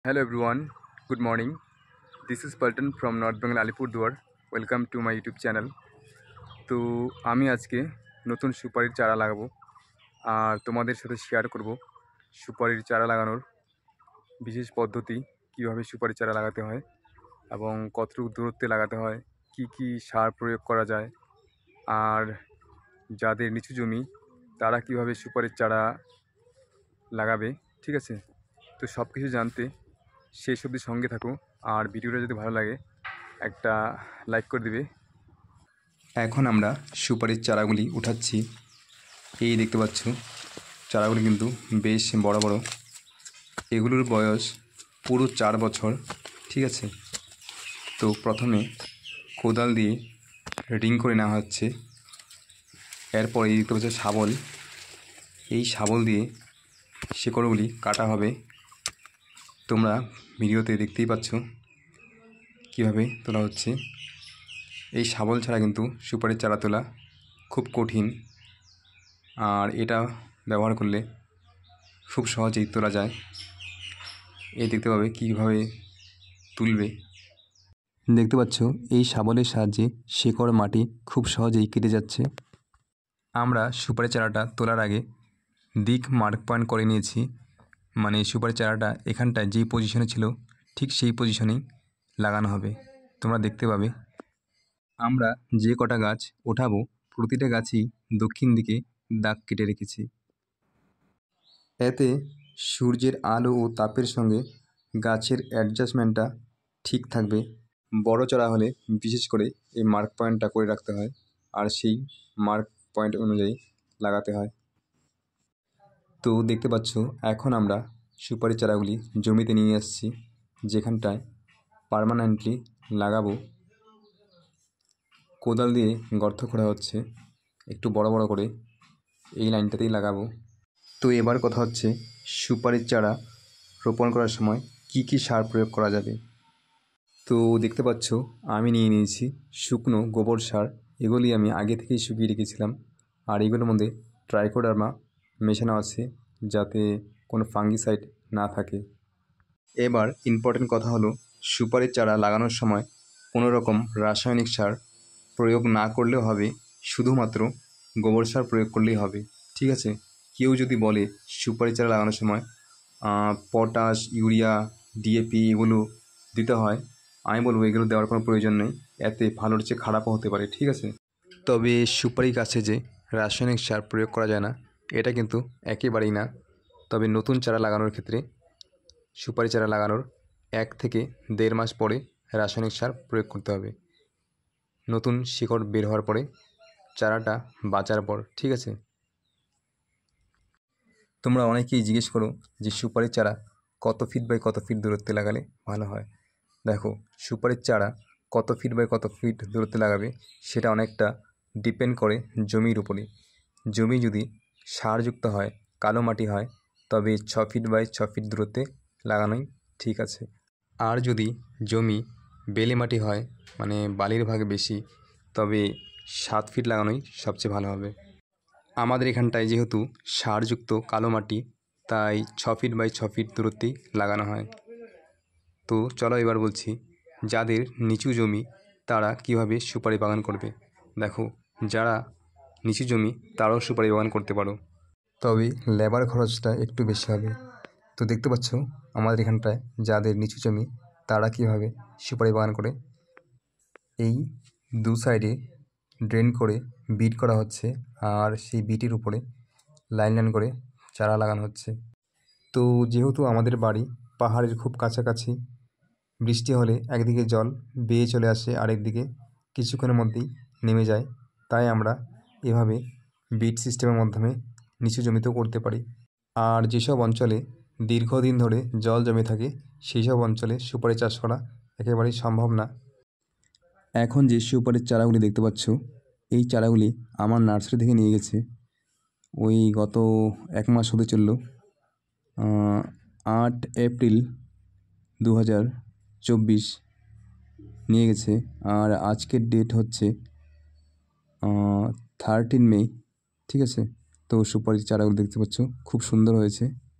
Hello everyone, good morning. This is Paltan from North Bengal Alipurduar. Welcome to my YouTube channel. তো আমি আজকে নতুন সুপারির চারা লাগাবো আর তোমাদের সাথে শেয়ার করব সুপারির চারা লাগানোর বিশেষ পদ্ধতি, কিভাবে সুপারির চারা লাগাতে হয় এবং কতটুকু দূরত্বে লাগাতে হয়, কি সার প্রয়োগ করা যায়, আর যাদের নিচু জমি তারা কিভাবে সুপারির চারা লাগাবে। ঠিক আছে, তো সব কিছু জানতে শেষ অবধি সঙ্গে থাকো। আর ভিডিওটা যদি ভালো লাগে একটা লাইক করে দিবে। এখন আমরা সুপারির চারাগুলি উঠাচ্ছি। এই দেখতে পাচ্ছ চারাগুলি কিন্তু বেশ বড় বড়, এগুলোর বয়স পুরো 4 বছর। ঠিক আছে, তো প্রথমে কোদাল দিয়ে রিং করে নেওয়া হচ্ছে। এরপর এই দেখতে পাচ্ছ শাবল, এই শাবল দিয়ে শেকড়গুলি কাটা হবে। তোমরা ভিডিওতে দেখতেই পাচ্ছ কীভাবে তোলা হচ্ছে। এই শাবল ছাড়া কিন্তু সুপারির চারা তোলা খুব কঠিন, আর এটা ব্যবহার করলে খুব সহজেই তোলা যায়। এই দেখতে পাবে কীভাবে তুলবে। দেখতে পাচ্ছ এই শাবলের সাহায্যে শেকড় মাটি খুব সহজেই কেটে যাচ্ছে। আমরা সুপারি চারাটা তোলার আগে দিক মার্ক পয়েন্ট করে নিয়েছি, মানে সুপারি চারাটা এখানটায় যেই পজিশনে ছিল ঠিক সেই পজিশনেই লাগানো হবে। তোমরা দেখতে পাবে আমরা যে কটা গাছ ওঠাবো প্রতিটা গাছই দক্ষিণ দিকে দাগ কেটে রেখেছি। এতে সূর্যের আলো ও তাপের সঙ্গে গাছের অ্যাডজাস্টমেন্টটা ঠিক থাকবে। বড় চারা হলে বিশেষ করে এই মার্ক পয়েন্টটা করে রাখতে হয়, আর সেই মার্ক পয়েন্ট অনুযায়ী লাগাতে হয়। তো দেখতে পাচ্ছ এখন আমরা সুপারি চারাগুলি জমিতে নিয়ে আসছি, যেখানটায় পার্মানেন্টলি লাগাবো। কোদাল দিয়ে গর্ত খোঁড়া হচ্ছে একটু বড় বড় করে, এই লাইনটাতেই লাগাবো। তো এবার কথা হচ্ছে সুপারির চারা রোপণ করার সময় কি সার প্রয়োগ করা যাবে। তো দেখতে পাচ্ছ আমি নিয়ে নিয়েছি শুকনো গোবর সার। এগুলি আমি আগে থেকেই শুকিয়ে রেখেছিলাম, আর এগুলোর মধ্যে ট্রাইকোডার্মা মেশানো আছে যাতে কোনো ফাঙ্গিসাইড না থাকে। এবার ইম্পর্টেন্ট কথা হলো সুপারির চারা লাগানোর সময় কোনো রকম রাসায়নিক সার প্রয়োগ না করলেও হবে, শুধুমাত্র গোবর সার প্রয়োগ করলেই হবে। ঠিক আছে, কেউ যদি বলে সুপারি চারা লাগানোর সময় পটাশ, ইউরিয়া, ডিএপি এগুলো দিতে হয়, আমি বলবো এগুলো দেওয়ার কোনো প্রয়োজন নেই, এতে ভালোর চেয়ে খারাপও হতে পারে। ঠিক আছে, তবে সুপারি গাছে যে রাসায়নিক সার প্রয়োগ করা যায় না এটা কিন্তু একেবারেই না। তবে নতুন চারা লাগানোর ক্ষেত্রে সুপারি চারা লাগানোর 1 থেকে 1.5 মাস পরে রাসায়নিক সার প্রয়োগ করতে হবে, নতুন শিকড় বের হওয়ার পরে, চারাটা বাঁচার পর। ঠিক আছে, তোমরা অনেকেই জিজ্ঞেস করো যে সুপারির চারা কত ফিট বাই কত ফিট দূরত্বে লাগালে ভালো হয়। দেখো, সুপারির চারা কত ফিট বাই কত ফিট দূরত্বে লাগাবে সেটা অনেকটা ডিপেন্ড করে জমির উপরে। জমি যদি সারযুক্ত হয়, কালো মাটি হয়, তবে 6 ফিট বাই 6 ফিট দূরত্বে লাগানোই ঠিক আছে। আর যদি জমি বেলে মাটি হয়, মানে বালির ভাগ বেশি, তবে 7 ফিট লাগানোই সবচেয়ে ভালো হবে। আমাদের এখানটায় যেহেতু সারযুক্ত কালো মাটি, তাই 6 ফিট বাই 6 ফিট দূরত্বেই লাগানো হয়। তো চলো এবার বলছি যাদের নিচু জমি তারা কিভাবে সুপারি বাগান করবে। দেখো, যারা নিচু জমি তারাও সুপারি বাগান করতে পারো, তবে লেবার খরচটা একটু বেশি হবে। তো দেখতে পাচ্ছ আমাদের এখানটায় যাদের নিচু জমি তারা কিভাবে সুপারি বাগান করে। এই দু সাইডে ড্রেন করে বিট করা হচ্ছে, আর সেই বিটের উপরে লাইন লাইন করে চারা লাগানো হচ্ছে। তো যেহেতু আমাদের বাড়ি পাহাড়ের খুব কাছাকাছি, বৃষ্টি হলে একদিকে জল বেয়ে চলে আসে, আরেকদিকে কিছুক্ষণের মধ্যেই নেমে যায়, তাই আমরা এভাবে বিট সিস্টেমের মাধ্যমে নিচু জমিতেও করতে পারি। আর যেসব অঞ্চলে দীর্ঘদিন ধরে জল জমে থাকে সেই সব অঞ্চলে সুপারি চাষ করা একেবারেই সম্ভব না। এখন যে সুপারির চারাগুলি দেখতে পাচ্ছ, এই চারাগুলি আমার নার্সারি থেকে নিয়ে গেছে। ওই গত 1 মাস হতে চলল, 8 এপ্রিল 2024 নিয়ে গেছে, আর আজকের ডেট হচ্ছে 13 মে। ঠিক আছে, তো সুপারির চারাগুলো দেখতে পাচ্ছ খুব সুন্দর হয়েছে।